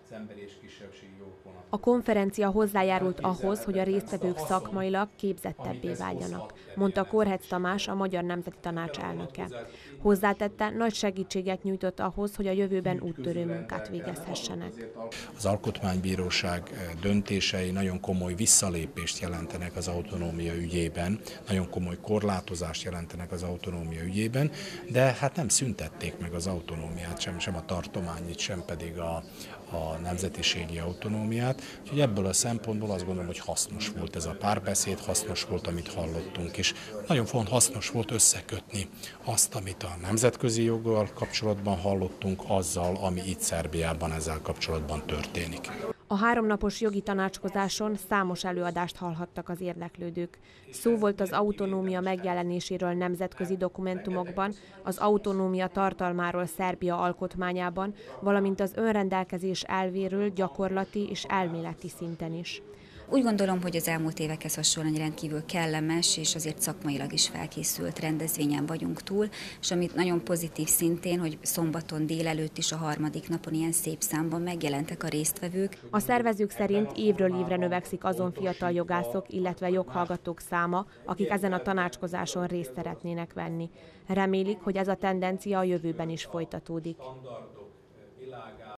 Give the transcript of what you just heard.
A konferencia hozzájárult ahhoz, hogy a résztvevők szakmailag képzettebbé váljanak, mondta Korhec Tamás, a Magyar Nemzeti Tanács elnöke. Hozzátette, nagy segítséget nyújtott ahhoz, hogy a jövőben úttörő munkát végezhessenek. Az Alkotmánybíróság döntései nagyon komoly visszalépést jelentenek az autonómia ügyében, nagyon komoly korlátozást jelentenek az autonómia ügyében, de hát nem szüntették meg az autonómiát, sem a tartományit, sem pedig a nemzetiségi autonómiát. Úgyhogy ebből a szempontból azt gondolom, hogy hasznos volt ez a párbeszéd, hasznos volt, amit hallottunk, és nagyon hasznos volt összekötni azt, amit a nemzetközi joggal kapcsolatban hallottunk, azzal, ami itt Szerbiában ezzel kapcsolatban történik. A 3 napos jogi tanácskozáson számos előadást hallhattak az érdeklődők. Szó volt az autonómia megjelenéséről nemzetközi dokumentumokban, az autonómia tartalmáról Szerbia alkotmányában, valamint az önrendelkezés elvéről gyakorlati és elméleti szinten is. Úgy gondolom, hogy az elmúlt évekhez hasonlóan egy rendkívül kellemes és azért szakmailag is felkészült rendezvényen vagyunk túl, és amit nagyon pozitív szintén, hogy szombaton délelőtt is a 3. napon ilyen szép számban megjelentek a résztvevők. A szervezők szerint évről évre növekszik azon fiatal jogászok, illetve joghallgatók száma, akik ezen a tanácskozáson részt szeretnének venni. Remélik, hogy ez a tendencia a jövőben is folytatódik.